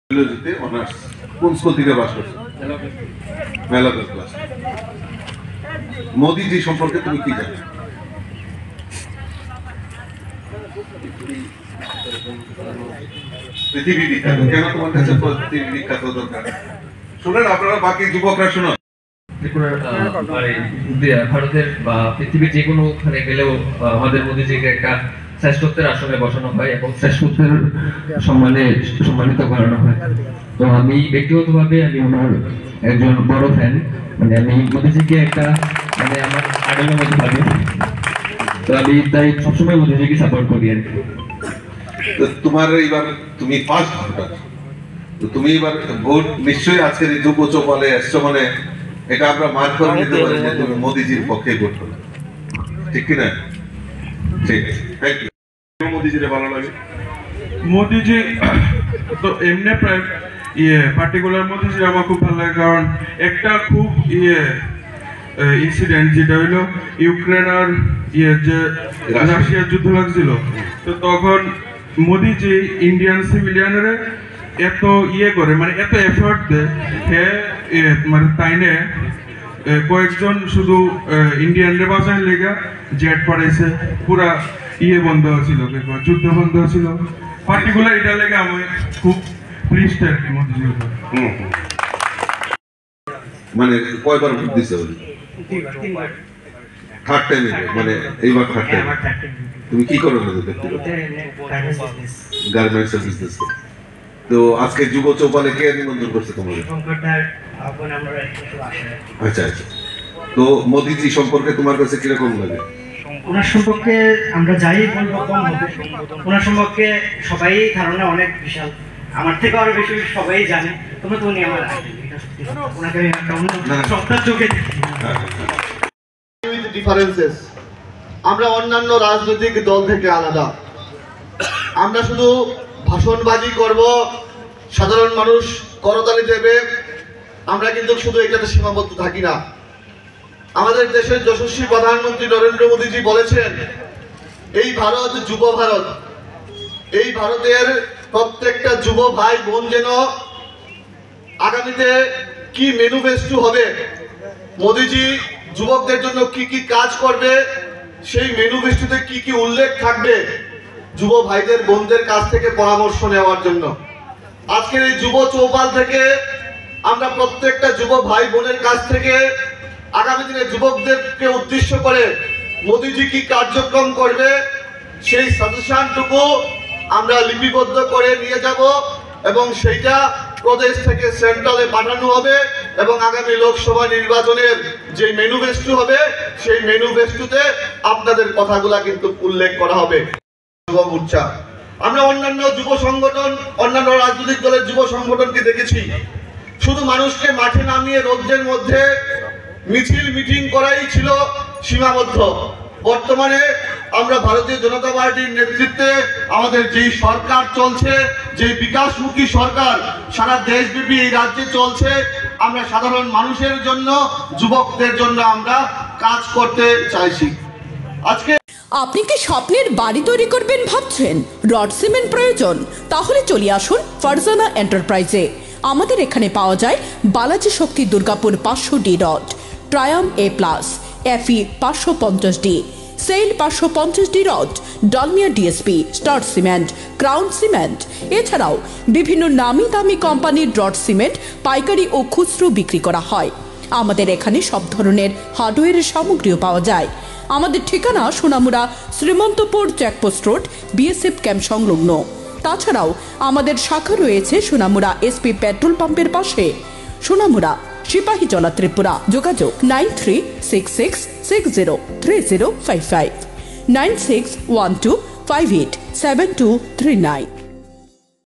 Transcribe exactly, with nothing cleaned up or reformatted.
ফিলোসফিতে honours কোন school থেকে pass করছো? মেলাগঞ্জ ক্লাস। মোদিজি সম্পর্কে তুমি কি জানো? পৃথিবী বিখ্যাত, কেন তোমার কাছে পৃথিবী বিখ্যাত দরকার? শুনেন আপনারা, বাকি যুবকরা শুনুন। ভারতের বা পৃথিবীর যে কোনো ওখানে গেলেও আমাদের মোদিজিকে একটা শ্রেষ্ঠত্বের আসনে বসানো হয় এবং শ্রেষ্ঠত্বের সম্মানে সম্মানিত করানো হয়। তো আমি ব্যক্তিগতভাবে আমি আমার একজন বড় ফ্যান, মানে আমি মোদিজিকে একটা মানে আমার আইডলের মধ্যে ভাবি। তো আমি তাই সবসময় মোদিজিকে সাপোর্ট করি আর কি। তোমার এইবার তুমি ফার্স্ট ভোটার, তো তুমি এবার ভোট নিশ্চয়ই আজকের এই যুব চৌপালে এসছো, মানে এটা আমরা মার্ক করে নিতে পারি যে তুমি মোদিজির পক্ষে ভোট করো, ঠিক কিনা? ঠিক আছে, থ্যাংক ইউ। মোদিজিরে ভালো লাগে? মোদিজি তো এমনি প্রায় ইয়ে পার্টিকুলার মোদিজি আমার খুব ভালো লাগে, কারণ একটা খুব ইয়ে ইনসিডেন্ট যেটা হইলো ইউক্রেন আর ইয়ে যে রাশিয়ার যুদ্ধ লাগছিল, তো তখন মোদিজি ইন্ডিয়ান সিভিলিয়ানের এত ইয়ে করে, মানে এত এফোর্ট দেয়, হ্যাঁ মানে তাইনে কয়েকজন শুধু ইন্ডিয়ানরে বাঁচানোর লেগে জেট পাঠাইছে, পুরা ইয়ে বন্ধ হয়েছিল, যুদ্ধ বন্ধ হয়েছিল। পার্টিকুলার এটা লেগে আমি খুব প্লিজড আর কি মোদিজির উপর। মানে কয়বার ভোট দিছে? থার্ড টাইম, মানে এইবার থার্ড টাইম। তুমি কি করো না ব্যক্তিগত? Garments business. তো আজকে যুব চৌপালে কে নিমন্ত্রণ করছে তোমাকে? আচ্ছা আচ্ছা। তো মোদিজি সম্পর্কে তোমার কাছে কিরকম লাগে? ওনার সম্পর্কে আমরা যাই বলবো কম হবে। ওনার সম্পর্কে সবাই ধারণা অনেক বিশাল, আমার থেকে আরো বেশি সবাই জানে। তোমরা তো উনি আমার ওনাকে একটা অন্য শ্রদ্ধার চোখে দেখি। ডিফারেন্সেস, আমরা অন্যান্য রাজনৈতিক দল থেকে আলাদা। আমরা শুধু ভাষণবাজি করব, সাধারণ মানুষ করতালি দেবে, আমরা কিন্তু শুধু এটাতে সীমাবদ্ধ থাকি না। আমাদের দেশের যশস্বী প্রধানমন্ত্রী নরেন্দ্র মোদীজি বলেছেন, এই ভারত যুব ভারত। এই ভারতের প্রত্যেকটা যুব ভাই বোন যেন আগামীতে কি ম্যানিফেস্টো হবে, মোদীজি যুবকদের জন্য কি কি কাজ করবে, সেই ম্যানিফেস্টোতে কি কি উল্লেখ থাকবে, যুব ভাইদের বোনদের কাছ থেকে পরামর্শ নেওয়ার জন্য। আজকের এই যুব চৌপাল থেকে আমরা প্রত্যেকটা যুব ভাই বোনের কাছ থেকে আগামী দিনে যুবকদেরকে উদ্দেশ্য করে মোদিজি কি কার্যক্রম করবে সেই সাজেশনটুকু আমরা লিপিবদ্ধ করে নিয়ে যাব এবং সেইটা প্রদেশ থেকে সেন্ট্রালে পাঠানো হবে এবং আগামী লোকসভা নির্বাচনের যে ম্যানিফেস্টো হবে সেই ম্যানিফেস্টোতে আপনাদের কথাগুলা কিন্তু উল্লেখ করা হবে। যুব মোর্চা, আমরা অন্যান্য যুব সংগঠন, অন্যান্য রাজনৈতিক দলের যুব সংগঠনকে দেখেছি শুধু মানুষকে মাঠে নামিয়ে রোদ্রের মধ্যে মিছিল মিটিং করাই ছিল সীমাবদ্ধ। বর্তমানে আমরা ভারতীয় জনতা পার্টির নেতৃত্বে আমাদের যেই সরকার চলছে, যে বিকাশমুখী সরকার সারা দেশব্যাপী এই রাজ্যে চলছে, আমরা সাধারণ মানুষের জন্য, যুবকদের জন্য আমরা কাজ করতে চাইছি। আজকে আপনি কি স্বপ্নের বাড়ি তৈরি করবেন ভাবছেন? রড সিমেন্ট প্রয়োজন? তাহলে চলে আসুন ফারজানা এন্টারপ্রাইজে। আমাদের এখানে পাওয়া যায় বালাজি শক্তি দুর্গাপুর পাঁচশো ডি রড, ট্রায়াম এ প্লাস, এফি পাঁচশো পঞ্চাশ ডি, সেল পাঁচশো পঞ্চাশ D rod, Dalmia DSP, star cement, crown cement. এছাড়াও বিভিন্ন নামি দামি কোম্পানির রড সিমেন্ট পাইকারি ও খুচরো বিক্রি করা হয়। আমাদের এখানে সব ধরনের হার্ডওয়্যারের সামগ্রীও পাওয়া যায়। আমাদের ঠিকানা Sonamura Srimantapur checkpost road, BSF camp সংলগ্ন। তাছাড়াও আমাদের শাখা রয়েছে সোনামুড়া এসপি পেট্রোল পাম্পের পাশে, সোনামুড়া সিপাহীজলা ত্রিপুরা। যোগাযোগ nine three six six six zero three zero five five, nine six one two five eight seven two three nine.